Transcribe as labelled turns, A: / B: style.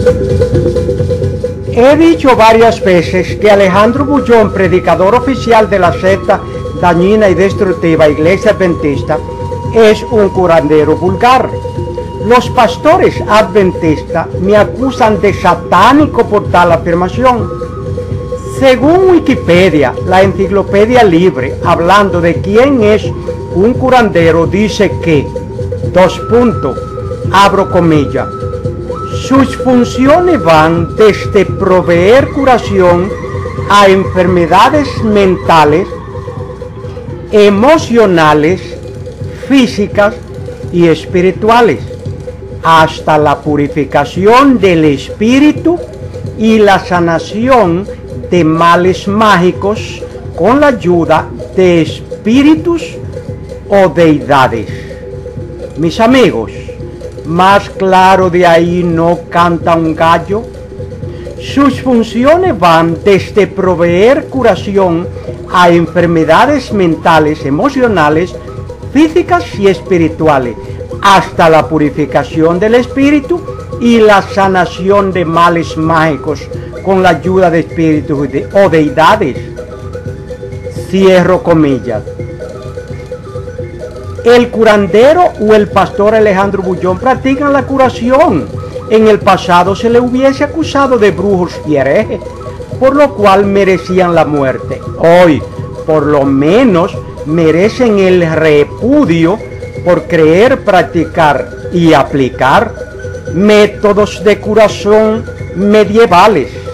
A: He dicho varias veces que Alejandro Bullón, predicador oficial de la secta dañina y destructiva Iglesia Adventista, es un curandero vulgar. Los pastores adventistas me acusan de satánico por tal afirmación. Según Wikipedia, la enciclopedia libre, hablando de quién es un curandero, dice que, abro comillas, sus funciones van desde proveer curación a enfermedades mentales, emocionales, físicas y espirituales, hasta la purificación del espíritu y la sanación de males mágicos con la ayuda de espíritus o deidades. Mis amigos, más claro de ahí no canta un gallo. Sus funciones van desde proveer curación a enfermedades mentales, emocionales, físicas y espirituales, hasta la purificación del espíritu y la sanación de males mágicos con la ayuda de espíritus o deidades. Cierro comillas. El curandero o el pastor Alejandro Bullón practican la curación. En el pasado se le hubiese acusado de brujos y herejes, por lo cual merecían la muerte. Hoy, por lo menos, merecen el repudio por creer, practicar y aplicar métodos de curación medievales.